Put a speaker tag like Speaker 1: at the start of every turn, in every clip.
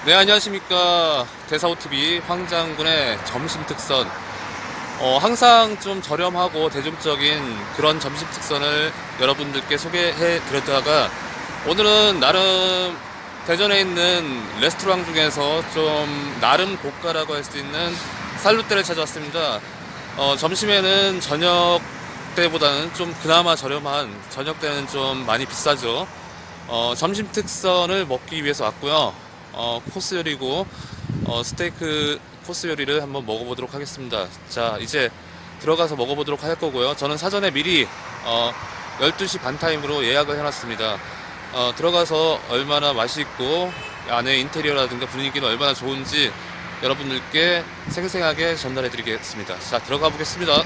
Speaker 1: 네, 안녕하십니까. 대사오TV 황장군의 점심 특선. 항상 좀 저렴하고 대중적인 그런 점심 특선을 여러분들께 소개해 드렸다가 오늘은 나름 대전에 있는 레스토랑 중에서 좀 나름 고가라고 할 수 있는 살루떼를 찾아왔습니다. 점심에는 저녁 때보다는 좀 그나마 저렴한, 저녁 때는 좀 많이 비싸죠. 점심 특선을 먹기 위해서 왔고요. 코스 요리고 스테이크 코스 요리를 한번 먹어보도록 하겠습니다. 자, 이제 들어가서 먹어보도록 할 거고요. 저는 사전에 미리 12시 반 타임으로 예약을 해놨습니다. 들어가서 얼마나 맛있고 안에 인테리어라든가 분위기는 얼마나 좋은지 여러분들께 생생하게 전달해 드리겠습니다. 자, 들어가 보겠습니다.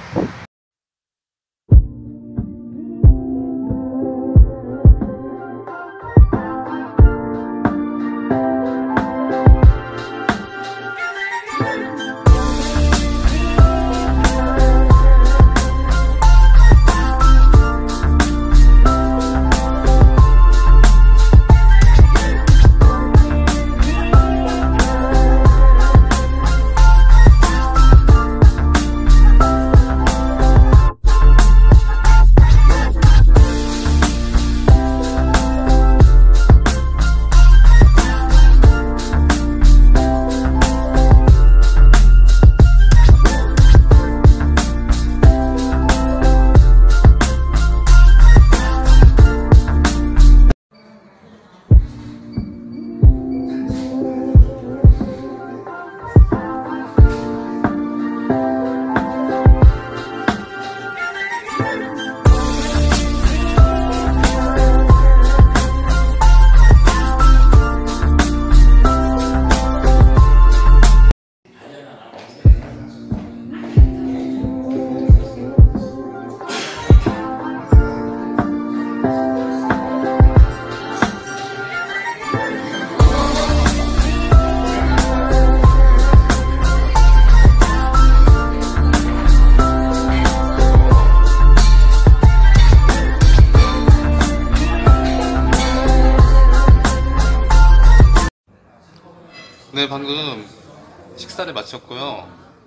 Speaker 1: 네, 방금 식사를 마쳤고요.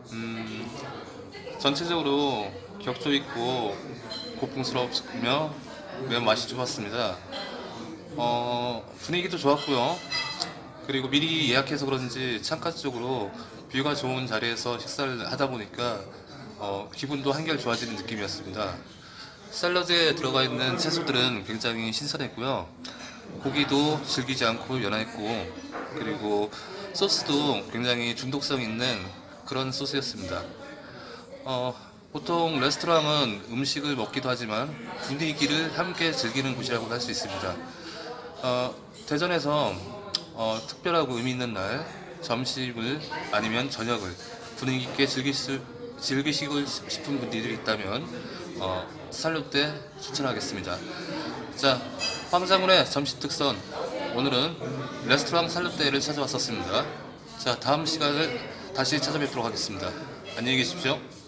Speaker 1: 전체적으로 격조 있고 고풍스럽으며 매우 맛이 좋았습니다. 분위기도 좋았고요. 그리고 미리 예약해서 그런지 창가 쪽으로 뷰가 좋은 자리에서 식사를 하다 보니까 기분도 한결 좋아지는 느낌이었습니다. 샐러드에 들어가 있는 채소들은 굉장히 신선했고요. 고기도 질기지 않고 연했고, 그리고 소스도 굉장히 중독성 있는 그런 소스였습니다. 보통 레스토랑은 음식을 먹기도 하지만 분위기를 함께 즐기는 곳이라고 할 수 있습니다. 대전에서 특별하고 의미 있는 날 점심을 아니면 저녁을 분위기 있게 즐기시고 싶은 분들이 있다면 살루떼 추천하겠습니다. 자, 황장군의 점심 특선, 오늘은 레스토랑 살루떼를 찾아왔었습니다. 자, 다음 시간을 다시 찾아뵙도록 하겠습니다. 안녕히 계십시오.